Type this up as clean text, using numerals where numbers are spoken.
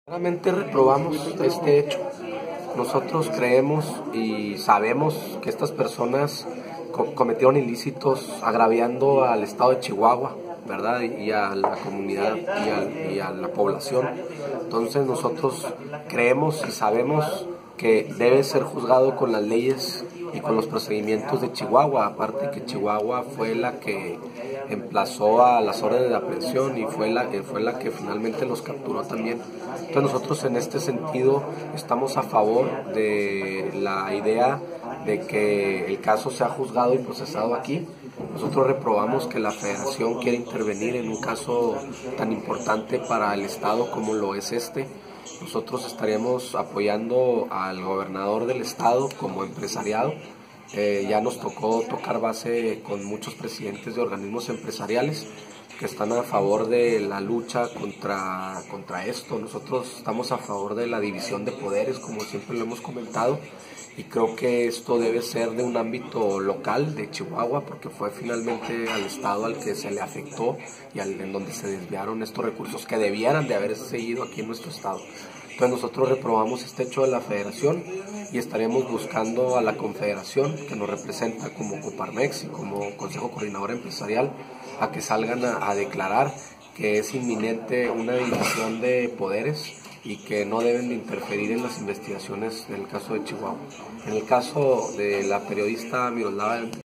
Claramente reprobamos este hecho. Nosotros creemos y sabemos que estas personas cometieron ilícitos agraviando al estado de Chihuahua, ¿verdad? Y a la comunidad y a la población. Entonces nosotros creemos y sabemos que debe ser juzgado con las leyes y con los procedimientos de Chihuahua, aparte que Chihuahua fue la que emplazó a las órdenes de aprehensión y fue la que finalmente los capturó también. Entonces nosotros en este sentido estamos a favor de la idea de que el caso sea juzgado y procesado aquí. Nosotros reprobamos que la Federación quiera intervenir en un caso tan importante para el Estado como lo es este. Nosotros estaríamos apoyando al gobernador del estado como empresariado. Ya nos tocó tocar base con muchos presidentes de organismos empresariales que están a favor de la lucha contra esto. Nosotros estamos a favor de la división de poderes, como siempre lo hemos comentado, y creo que esto debe ser de un ámbito local de Chihuahua, porque fue finalmente al estado al que se le afectó y en donde se desviaron estos recursos que debieran de haber seguido aquí en nuestro estado. Entonces nosotros reprobamos este hecho de la Federación y estaremos buscando a la Confederación que nos representa como Coparmex y como Consejo Coordinador Empresarial a que salgan a declarar que es inminente una división de poderes y que no deben de interferir en las investigaciones del caso de Chihuahua. En el caso de la periodista Miroslava